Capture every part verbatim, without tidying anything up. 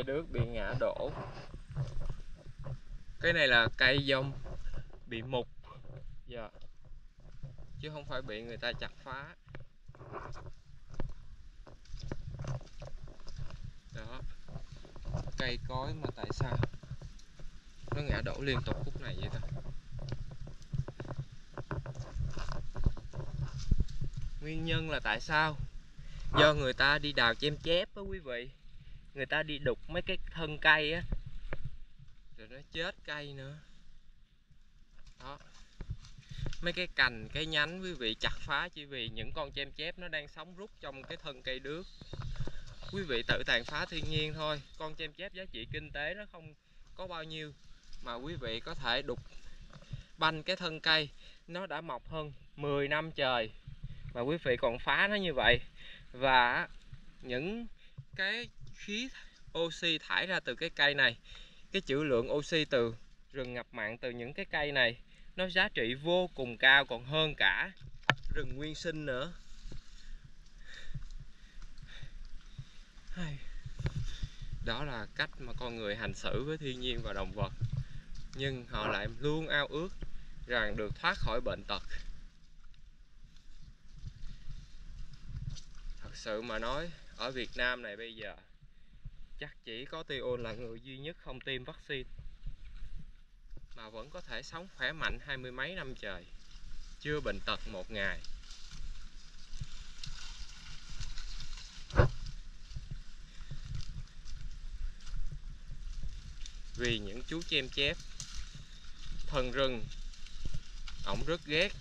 cây đước bị ngã đổ. Cái này là cây dông bị mục, dạ, chứ không phải bị người ta chặt phá. Đó, cây cối mà tại sao nó ngã đổ liên tục khúc này vậy ta? Nguyên nhân là tại sao? Do người ta đi đào chém chép á quý vị. Người ta đi đục mấy cái thân cây á, rồi nó chết cây nữa. Đó, mấy cái cành, cái nhánh quý vị chặt phá chỉ vì những con chém chép nó đang sống rút trong cái thân cây đước. Quý vị tự tàn phá thiên nhiên thôi. Con chém chép giá trị kinh tế nó không có bao nhiêu, mà quý vị có thể đục banh cái thân cây, nó đã mọc hơn mười năm trời mà quý vị còn phá nó như vậy. Và những cái khí oxy thải ra từ cái cây này, cái trữ lượng oxy từ rừng ngập mặn từ những cái cây này, nó giá trị vô cùng cao, còn hơn cả rừng nguyên sinh nữa. Đó là cách mà con người hành xử với thiên nhiên và động vật, nhưng họ lại luôn ao ước rằng được thoát khỏi bệnh tật. Thật sự mà nói, ở Việt Nam này bây giờ chắc chỉ có Ti ôn là người duy nhất không tiêm vaccine mà vẫn có thể sống khỏe mạnh hai mươi mấy năm trời, chưa bệnh tật một ngày. Vì những chú chém chép, thần rừng, ổng rất ghét.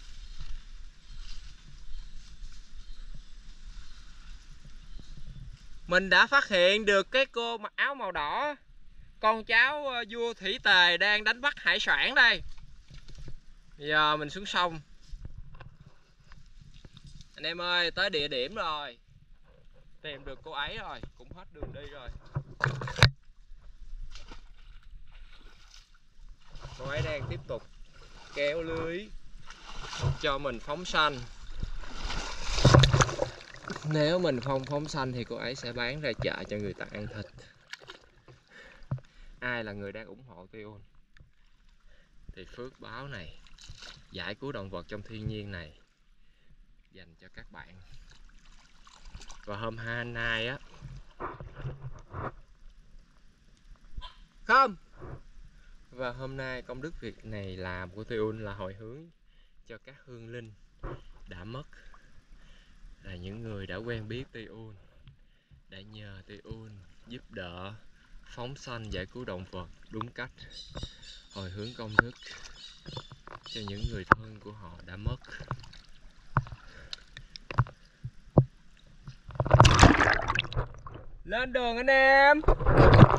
Mình đã phát hiện được cái cô mặc áo màu đỏ, con cháu vua Thủy Tề đang đánh bắt hải sản đây. Giờ mình xuống sông. Anh em ơi, tới địa điểm rồi. Tìm được cô ấy rồi, cũng hết đường đi rồi. Cô ấy đang tiếp tục kéo lưới cho mình phóng sanh. Nếu mình không phóng sanh thì cô ấy sẽ bán ra chợ cho người ta ăn thịt. Ai là người đang ủng hộ Ti ôn thì phước báo này, giải cứu động vật trong thiên nhiên này dành cho các bạn. Và hôm hai nay á, không, và hôm nay công đức việc này làm của Ti ôn là hồi hướng cho các hương linh đã mất, là những người đã quen biết Ti ôn, đã nhờ Ti ôn giúp đỡ phóng sanh giải cứu động vật đúng cách, hồi hướng công đức cho những người thân của họ đã mất. Lên đường anh em.